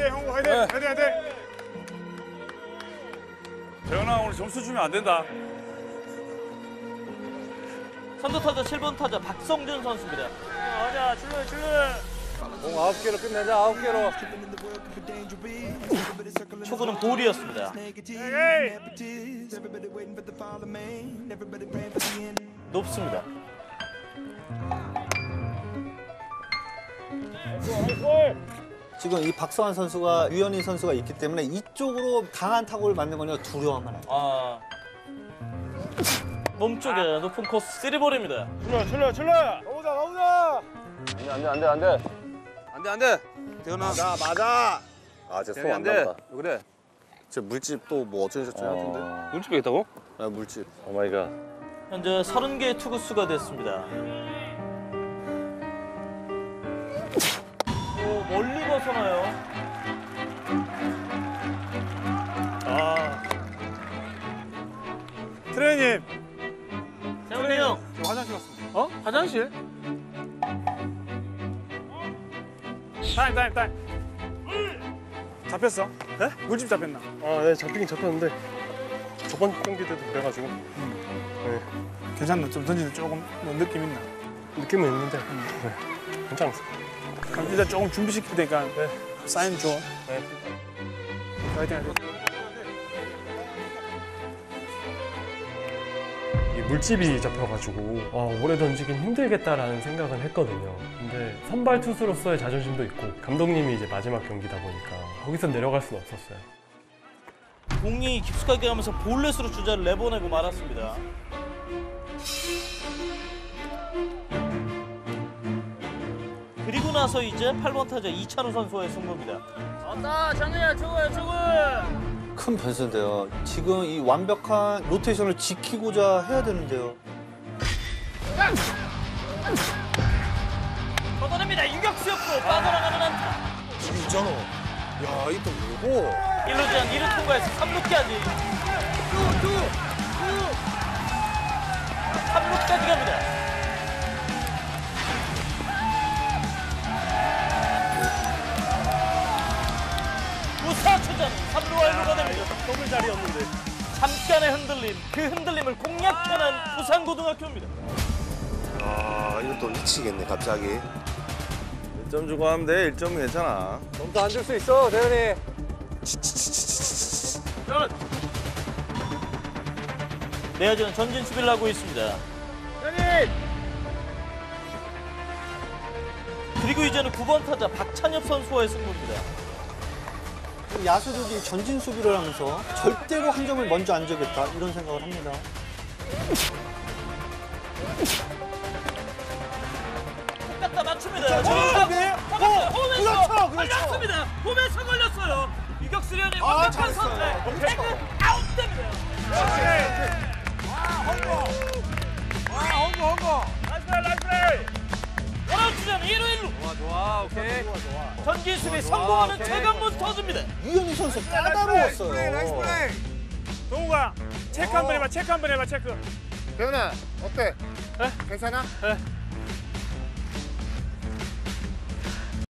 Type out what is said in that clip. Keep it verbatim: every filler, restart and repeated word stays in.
화이팅 형구 화이팅. 네. 화이팅 화이팅. 재현아 오늘 점수 주면 안 된다. 선두타자 칠 번 타자 박성준 선수입니다. 가자 출발 출발. 공 아홉 개로 끝내자. 아홉 개로. 초구는 볼이었습니다. 에이. 높습니다. 지금 이 박성환 선수가 유현희 선수가 있기 때문에 이쪽으로 강한 타구를 맞는 거는 두려워만 해요. 아 몸쪽에 높은 코스 쓰리볼입니다. 출발 출발 출발. 가보자 가보자. 안돼 안돼 안돼 안돼. 안돼 안돼. 재현아. 맞아 맞아. 아, 제 재현이 손 안 안돼. 나왔다. 왜 그래? 제 물집 또 뭐 어쩌셨죠 같은데? 물집이 있다고? 아, 물집. 오 마이 갓. 현재 서른 개의 투구수가 됐습니다. 오, 멀리 벗어나요. 아. 트레이님. 세훈이 형. 저 화장실 갔습니다. 어? 화장실? 타임 타임 타임. 잡혔어? 네? 물집 잡혔나? 아, 네, 잡히긴 잡혔는데 저번 경기 때도 그래가지고 괜찮나? 좀 던지는 조금 뭐 느낌 있나? 느낌은 있는데 네, 괜찮았어. 그럼 일단 조금 준비시킬 테니까 네. 사인 줘. 네. 화이팅 화이팅. 이 물집이 잡혀가지고 아, 오래 던지긴 힘들겠다라는 생각은 했거든요. 근데 선발 투수로서의 자존심도 있고 감독님이 이제 마지막 경기다 보니까 거기서 내려갈 수는 없었어요. 공이 깊숙하게 가면서 볼넷으로 주자를 내보내고 말았습니다. 그리고 나서 이제 팔 번 타자 이찬우 선수와의 승부입니다. 왔다 장현이야 저거야 저거. 큰 변수인데요. 지금 이 완벽한 로테이션을 지키고자 해야 되는데요. 걷어냅니다. 유격수였고 빠져나가는 안타. 있잖아. 야, 이또 뭐고? 일 루 제한 이 루 통과해서 삼 루까지. 삼 루까지 갑니다. 우사초전 삼 루와 일 루가 됩니다. 더블 자리였는데. 잠깐의 흔들림, 그 흔들림을 공략해낸 부산고등학교입니다. 아, 이거 또 미치겠네, 갑자기. 일 점 주고 하면 돼. 일 점은 괜찮아. 좀더 안 줄 수 있어, 대현이. 내야지는 전진 수비를 하고 있습니다. 그리고 이제는 구 번 타자 박찬엽 선수와의 승부입니다. 야수들이 전진 수비를 하면서 절대로 한 점을 먼저 안 주겠다 이런 생각을 합니다. 갖다 맞춥니다. 홈에 홈에서 걸렸습니다. 홈에서 걸렸어요. 유격수련의 완벽한 선택. 태그 아웃됩니다. 와 홍구 홍구. 나이스 플레이 나이스 플레이. 원아웃 주자는 일 루 일 루. 좋아 좋아 오케이. 전진 수비 성공하는 최강문 터집니다. 유현희 선수 까다로웠어요. 동우가 체크 한번 해봐 체크 한번 해봐 체크. 대현아, 어때? 네? 괜찮아? 네.